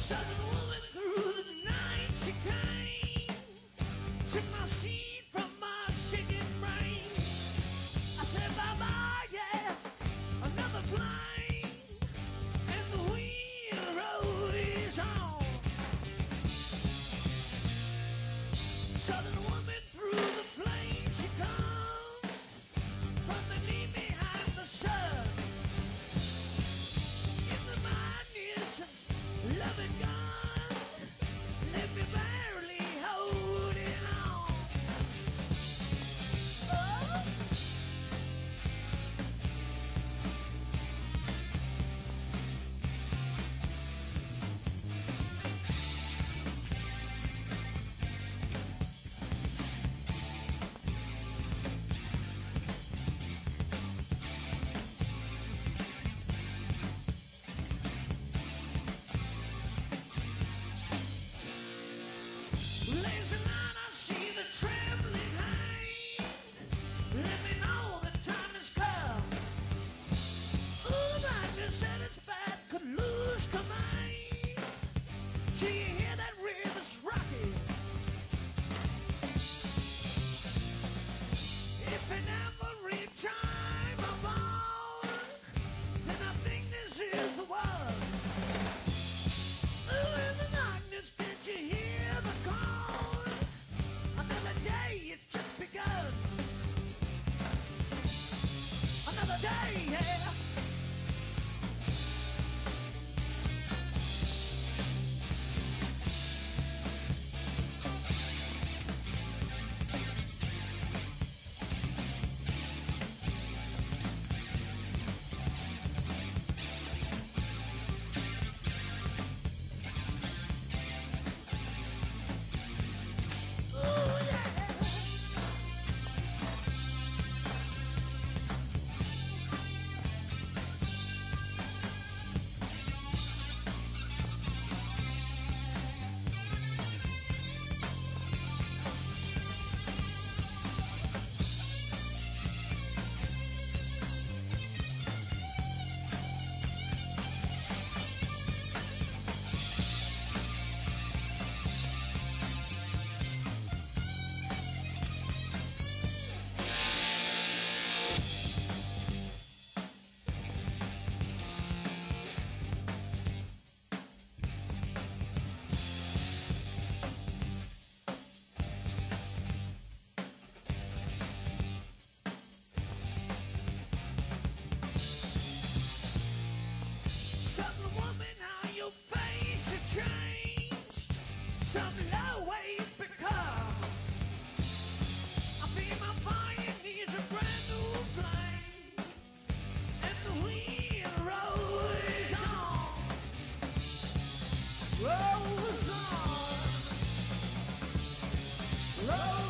Southern woman through the night she came, took my seed from my shaking brain. I said bye-bye, yeah, another plane, and the wheel rolls on. Southern woman through the flames she comes, from the knee behind the sun. In the madness of loving God, let me barely holding on. Oh. Lazy night, I see the trembling hand. Let me know the time has come. Ooh, the madness at its back could lose command. Till you hear that river's rocking. If in every time I'm born, then I think this is the one. Ooh, in the darkness, can't you hear the call? Another day, it's just begun. Another day, yeah. Ooh, yeah. Southern woman, how your face has changed. Some low ways become. I feel my fire needs a brand new flame, and the wheel rolls on. Rolls on. Rolls